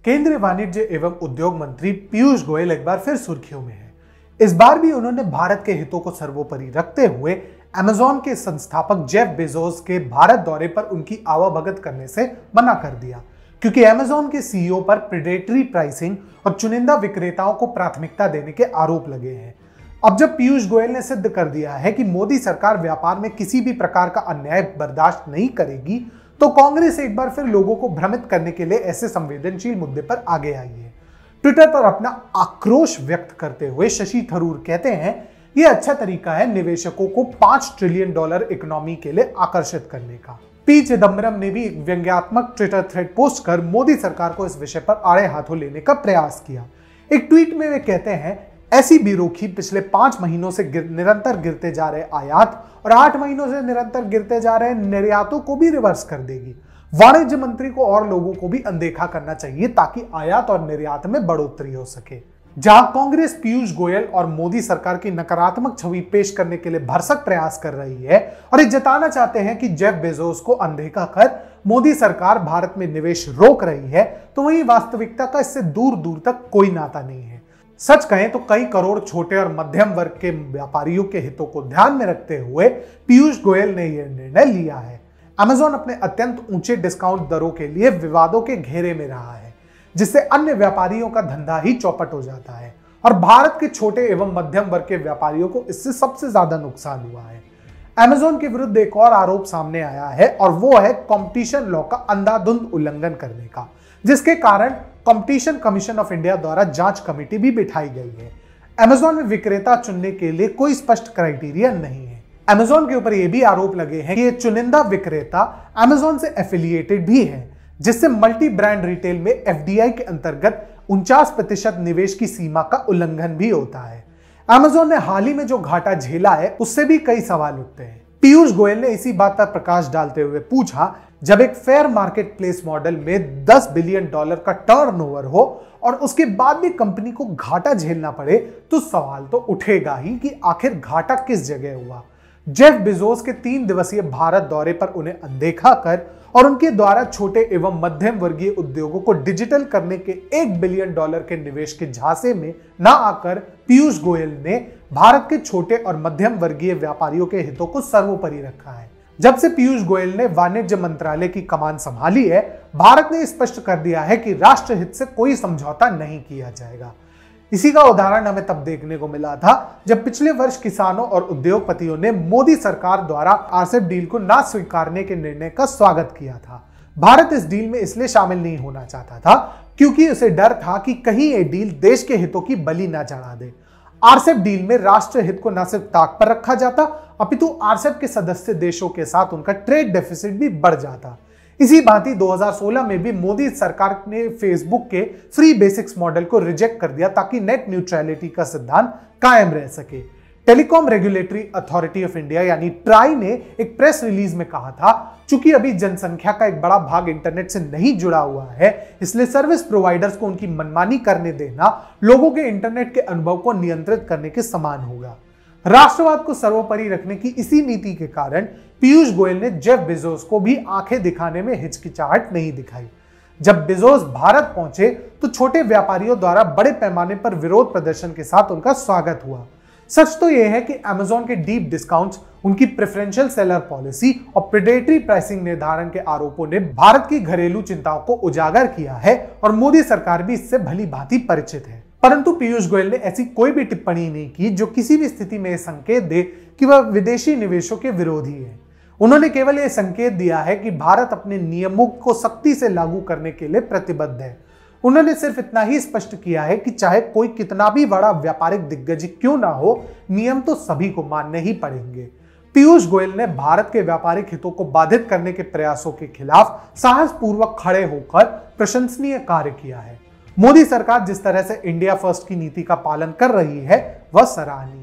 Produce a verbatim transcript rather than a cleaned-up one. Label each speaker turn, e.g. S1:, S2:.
S1: केंद्रीय वाणिज्य एवं उद्योग मंत्री पीयूष गोयल एक बार फिर सुर्खियों में हैं। इस बार भी उन्होंने भारत के हितों को सर्वोपरि रखते हुए अमेज़न के संस्थापक जेफ बेजोस के भारत दौरे पर उनकी आवभगत करने से मना कर दिया, क्योंकि अमेज़न के सीईओ पर प्रेडेटरी प्राइसिंग और चुनिंदा विक्रेताओं को प्राथमिकता देने के आरोप लगे हैं। अब जब पीयूष गोयल ने सिद्ध कर दिया है कि मोदी सरकार व्यापार में किसी भी प्रकार का अन्याय बर्दाश्त नहीं करेगी, तो कांग्रेस एक बार फिर लोगों को भ्रमित करने के लिए ऐसे संवेदनशील मुद्दे पर आगे आई है। ट्विटर पर अपना आक्रोश व्यक्त करते हुए शशि थरूर कहते हैं, यह अच्छा तरीका है निवेशकों को पांच ट्रिलियन डॉलर इकोनॉमी के लिए आकर्षित करने का। पी चिदम्बरम ने भी एक व्यंग्यात्मक ट्विटर थ्रेड पोस्ट कर मोदी सरकार को इस विषय पर आड़े हाथों लेने का प्रयास किया। एक ट्वीट में वे कहते हैं, ऐसी बेरुखी पिछले पांच महीनों से गिर, निरंतर गिरते जा रहे आयात और आठ महीनों से निरंतर गिरते जा रहे निर्यातों को भी रिवर्स कर देगी। वाणिज्य मंत्री को और लोगों को भी अनदेखा करना चाहिए ताकि आयात और निर्यात में बढ़ोतरी हो सके। जहां कांग्रेस पीयूष गोयल और मोदी सरकार की नकारात्मक छवि पेश करने के लिए भरसक प्रयास कर रही है और ये जताना चाहते हैं कि जेफ बेजोस को अनदेखा कर मोदी सरकार भारत में निवेश रोक रही है, तो वहीं वास्तविकता का इससे दूर दूर तक कोई नाता नहीं है। सच कहें तो कई करोड़ छोटे और मध्यम वर्ग के व्यापारियों के हितों को ध्यान में रखते हुए पीयूष गोयल ने यह निर्णय लिया है। अमेज़न अपने अत्यंत ऊंचे डिस्काउंट दरों के लिए विवादों के घेरे में रहा है, जिससे अन्य व्यापारियों का धंधा ही चौपट हो जाता है और भारत के छोटे एवं मध्यम वर्ग के व्यापारियों को इससे सबसे ज्यादा नुकसान हुआ है। अमेज़न के विरुद्ध एक और आरोप सामने आया है और वो है कंपटीशन लॉ का अंधाधुंध उल्लंघन करने का, जिसके कारण कंपटीशन कमीशन ऑफ इंडिया द्वारा जांच कमेटी भी बिठाई गई है। अमेज़न में विक्रेता चुनने के लिए कोई स्पष्ट क्राइटेरिया नहीं है। अमेज़न के ऊपर यह भी आरोप लगे हैं कि ये चुनिंदा विक्रेता अमेज़न से एफिलिएटेड भी है, जिससे मल्टी ब्रांड रिटेल में एफडीआई के अंतर्गत उनचास प्रतिशत निवेश की सीमा का उल्लंघन भी होता है। अमेज़न ने हाल ही में जो घाटा झेला है उससे भी कई सवाल उठते हैं। पीयूष गोयल ने इसी बात पर प्रकाश डालते हुए पूछा, जब एक फेयर मार्केट प्लेस मॉडल में दस बिलियन डॉलर का टर्नओवर हो और उसके बाद भी कंपनी को घाटा झेलना पड़े, तो सवाल तो उठेगा ही कि आखिर घाटा किस जगह हुआ। जेफ बेजोस के तीन दिवसीय भारत दौरे पर उन्हें अनदेखा कर और उनके द्वारा छोटे एवं मध्यम वर्गीय उद्योगों को डिजिटल करने के एक बिलियन डॉलर के निवेश के झांसे में न आकर पीयूष गोयल ने भारत के छोटे और मध्यम वर्गीय व्यापारियों के हितों को सर्वोपरि रखा है। जब से पीयूष गोयल ने वाणिज्य मंत्रालय की कमान संभाली है, भारत ने स्पष्ट कर दिया है कि राष्ट्र हित से कोई समझौता नहीं किया जाएगा। इसी का उदाहरण हमें तब देखने को मिला था जब पिछले वर्ष किसानों और उद्योगपतियों ने मोदी सरकार द्वारा आरसेप डील को ना स्वीकारने के निर्णय का स्वागत किया था। भारत इस डील में इसलिए शामिल नहीं होना चाहता था क्योंकि उसे डर था कि कहीं ये डील देश के हितों की बलि ना चढ़ा दे। आरसेप डील में राष्ट्र हित को न सिर्फ ताक पर रखा जाता, अपितु आरसेप के सदस्य देशों के साथ उनका ट्रेड डेफिसिट भी बढ़ जाता। इसी भांति दो हज़ार सोलह में भी मोदी सरकार ने फेसबुक के फ्री बेसिक्स मॉडल को रिजेक्ट कर दिया ताकि नेट न्यूट्रलिटी का सिद्धांत कायम रह सके। Telecom Regulatory Authority of India यानी ट्राई ने एक प्रेस रिलीज में कहा था, चूंकि अभी जनसंख्या का एक बड़ा भाग इंटरनेट से नहीं जुड़ा हुआ है, इसलिए सर्विस प्रोवाइडर्स को उनकी मनमानी करने देना लोगों के इंटरनेट के अनुभव को नियंत्रित करने के समान होगा। राष्ट्रवाद को सर्वोपरि रखने की इसी नीति के कारण पीयूष गोयल ने जेफ बेजोस को भी आंखें दिखाने में हिचकिचाहट नहीं दिखाई। जब बेजोस भारत पहुंचे तो छोटे व्यापारियों द्वारा बड़े पैमाने पर विरोध प्रदर्शन के साथ उनका स्वागत हुआ। सच तो यह है कि अमेज़न के डीप डिस्काउंट्स, उनकी प्रेफरेंशियल सेलर पॉलिसी और प्रेडेटरी प्राइसिंग निर्धारण के आरोपों ने भारत की घरेलू चिंताओं को उजागर किया है और मोदी सरकार भी इससे भली भांति परिचित है। परंतु पीयूष गोयल ने ऐसी कोई भी टिप्पणी नहीं की जो किसी भी स्थिति में यह संकेत दे कि वह विदेशी निवेशों के विरोधी है। उन्होंने केवल यह संकेत दिया है कि भारत अपने नियमों को सख्ती से लागू करने के लिए प्रतिबद्ध है। उन्होंने सिर्फ इतना ही स्पष्ट किया है कि चाहे कोई कितना भी बड़ा व्यापारिक दिग्गज क्यों ना हो, नियम तो सभी को मानने ही पड़ेंगे। पीयूष गोयल ने भारत के व्यापारिक हितों को बाधित करने के प्रयासों के खिलाफ साहसपूर्वक खड़े होकर प्रशंसनीय कार्य किया है। मोदी सरकार जिस तरह से इंडिया फर्स्ट की नीति का पालन कर रही है, वह सराहनीय है।